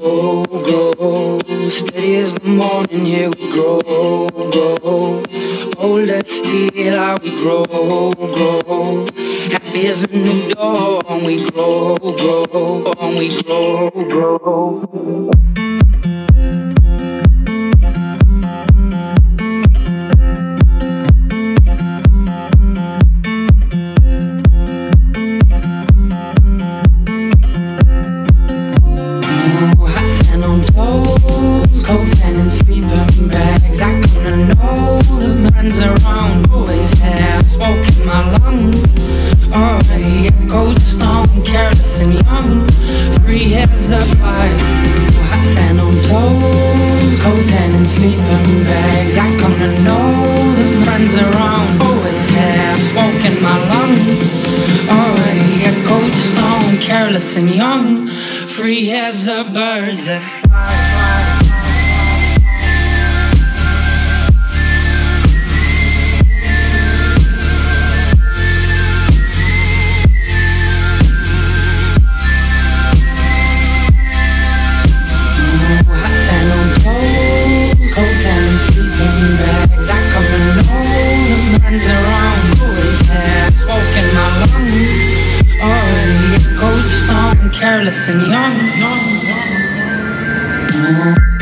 grow, grow. Steady as the morning, here we grow, grow. Old as steel, how we grow, grow. Happy as a new dawn, we grow, grow. We grow, grow. Cold sand and sleeping bags. I come to know the man's around. Always have smoke in my lungs. Already echoed strong, careless and young. Free as a fire. Hot sand on toes. Cold sand and sleeping bags. I come to know the man's around. Always have smoke in my lungs. Already echoed strong, careless and young. Free as a bird that flies. Sleeping bags, I come to know the man's around. Always have smoke in my lungs. Already echoed strong, careless and young.